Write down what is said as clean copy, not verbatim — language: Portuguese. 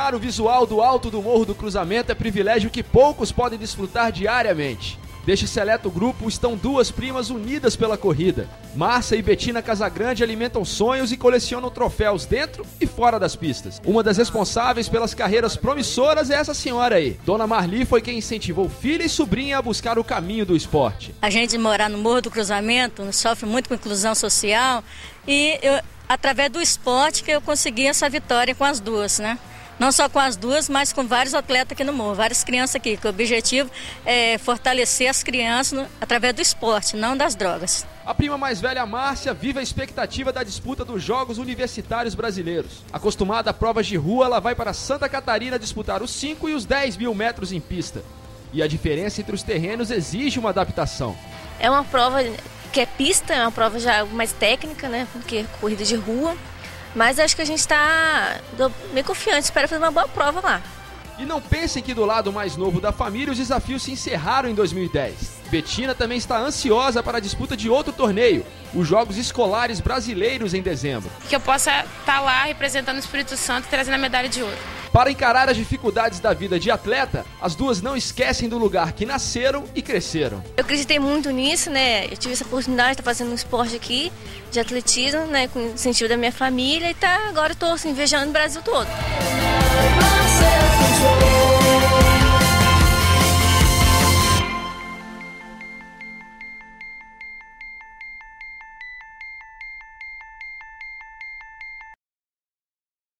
Admirar o visual do alto do Morro do Cruzamento é privilégio que poucos podem desfrutar diariamente. Deste seleto grupo estão duas primas unidas pela corrida. Márcia e Betina Casagrande alimentam sonhos e colecionam troféus dentro e fora das pistas. Uma das responsáveis pelas carreiras promissoras é essa senhora aí. Dona Marli foi quem incentivou filha e sobrinha a buscar o caminho do esporte. A gente morar no Morro do Cruzamento sofre muito com inclusão social e através do esporte que eu consegui essa vitória com as duas, né? Não só com as duas, mas com vários atletas aqui no morro, várias crianças aqui, que o objetivo é fortalecer as crianças através do esporte, não das drogas. A prima mais velha, Márcia, vive a expectativa da disputa dos Jogos Universitários Brasileiros. Acostumada a provas de rua, ela vai para Santa Catarina disputar os 5 e os 10 mil metros em pista. E a diferença entre os terrenos exige uma adaptação. É uma prova que é pista, é uma prova já mais técnica, né, porque é corrida de rua. Mas acho que a gente está meio confiante, espero fazer uma boa prova lá. E não pensem que do lado mais novo da família os desafios se encerraram em 2010. Betina também está ansiosa para a disputa de outro torneio, os Jogos Escolares Brasileiros em dezembro. Que eu possa estar lá representando o Espírito Santo e trazendo a medalha de ouro. Para encarar as dificuldades da vida de atleta, as duas não esquecem do lugar que nasceram e cresceram. Eu acreditei muito nisso, né? Eu tive essa oportunidade de estar fazendo um esporte aqui, de atletismo, né? Com o incentivo da minha família e agora estou assim, viajando o Brasil todo.